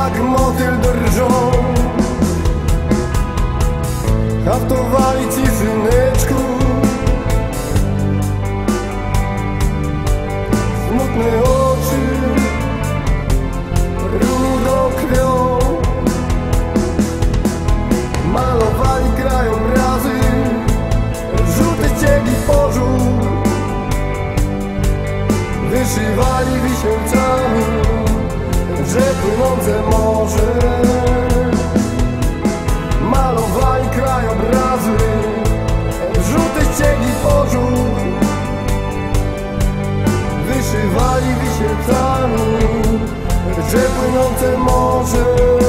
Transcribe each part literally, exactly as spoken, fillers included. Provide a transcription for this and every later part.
jak motyl drżą. Haftowali ci, syneczku, smutne oczy rudą krwią. Malowali krajobrazy, żółty ciegi pożół. Wyszywali wisielcami że płynące morze. Malowali krajobrazy, żółte ciegi pożół. Wyszywali wisielcami że płynące morze.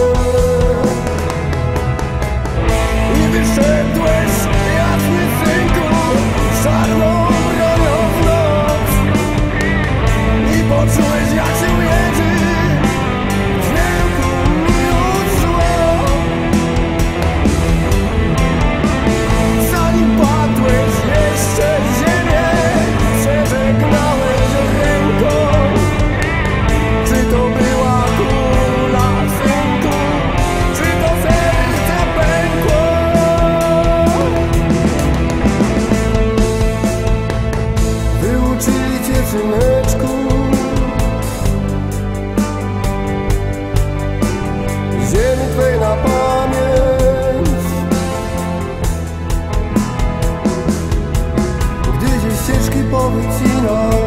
I wyszedłeś, jasny synku, czarną bronią w noc. I poczułeś, jak się jedzie dźwięku miłu zło. Zanim padłeś jeszcze ziemię, przeżegnałeś ręką. Czy to była kula, synku, czy to serce pękło? Wyuczyli cię, syneczku, ziemi twej na pamięć. Gdy się ścieżki powycinał,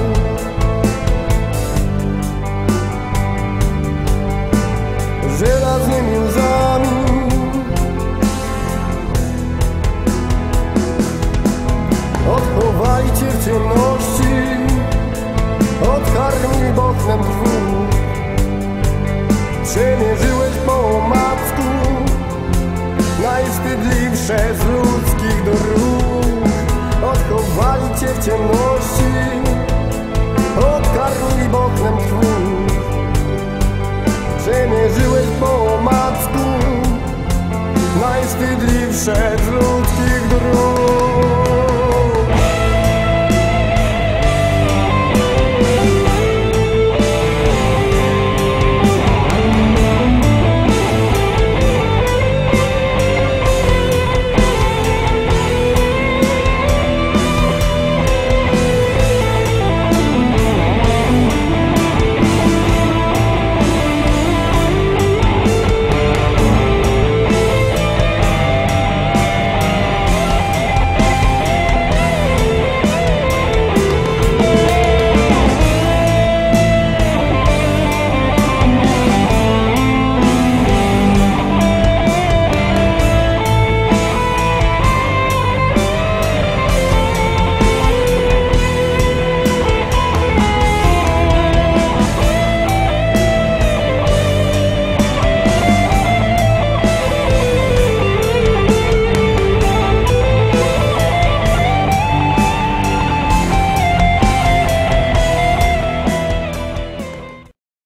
żelaznymi łzami. Odchowali cię w ciemności, odkarmili bochnem dwóch. Przemierzyłeś po omacku najwstydliwsze z ludzkich dróg. Odchowali cię w ciemności,